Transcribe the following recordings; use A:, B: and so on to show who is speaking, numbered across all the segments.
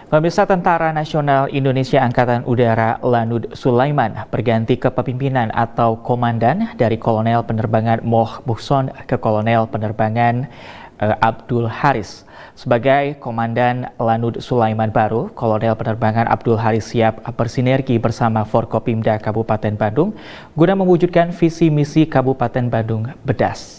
A: Pemirsa, Tentara Nasional Indonesia Angkatan Udara Lanud Sulaiman berganti kepemimpinan atau komandan dari Kolonel Penerbangan Moh Muhson ke Kolonel Penerbangan Abdul Haris. Sebagai Komandan Lanud Sulaiman baru, Kolonel Penerbangan Abdul Haris siap bersinergi bersama Forkopimda Kabupaten Bandung guna mewujudkan visi misi Kabupaten Bandung Bedas.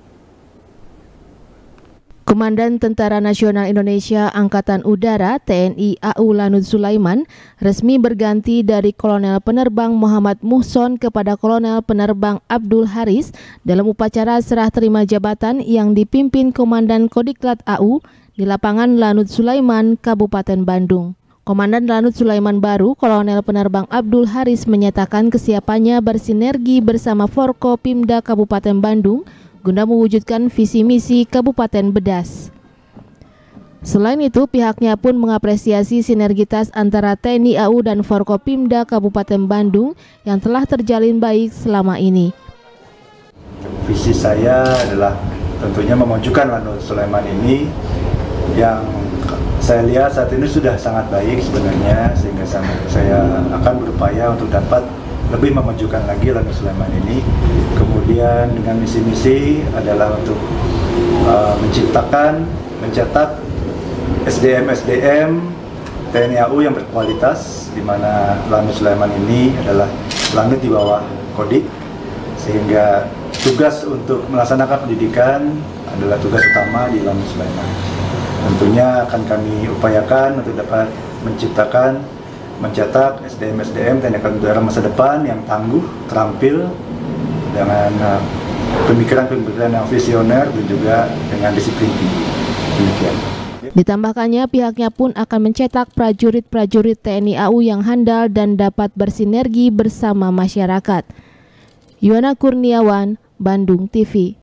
B: Komandan Tentara Nasional Indonesia Angkatan Udara TNI AU Lanud Sulaiman resmi berganti dari Kolonel Penerbang Muhammad Muhson kepada Kolonel Penerbang Abdul Haris dalam upacara serah terima jabatan yang dipimpin Komandan Kodiklat AU di lapangan Lanud Sulaiman, Kabupaten Bandung. Komandan Lanud Sulaiman baru, Kolonel Penerbang Abdul Haris, menyatakan kesiapannya bersinergi bersama Forkopimda Kabupaten Bandung guna mewujudkan visi misi Kabupaten Bedas. Selain itu, pihaknya pun mengapresiasi sinergitas antara TNI AU dan Forkopimda Kabupaten Bandung yang telah terjalin baik selama ini.
C: Visi saya adalah tentunya memajukan Lanud Sulaiman ini yang saya lihat saat ini sudah sangat baik sebenarnya, sehingga saya akan berupaya untuk dapat lebih memajukan lagi Lanud Sulaiman ini. Kemudian dengan misi-misi adalah untuk mencetak SDM TNI AU yang berkualitas, di mana Lanud Sulaiman ini adalah lanut di bawah Kodik, sehingga tugas untuk melaksanakan pendidikan adalah tugas utama di Lanud Sulaiman. Tentunya akan kami upayakan untuk dapat mencetak SDM TNI Angkatan Udara masa depan yang tangguh, terampil, dengan pemikiran-pemikiran yang visioner dan juga dengan disiplin tinggi. Demikian.
B: Ditambahkannya, pihaknya pun akan mencetak prajurit-prajurit TNI AU yang handal dan dapat bersinergi bersama masyarakat. Yuwana Kurniawan, Bandung TV.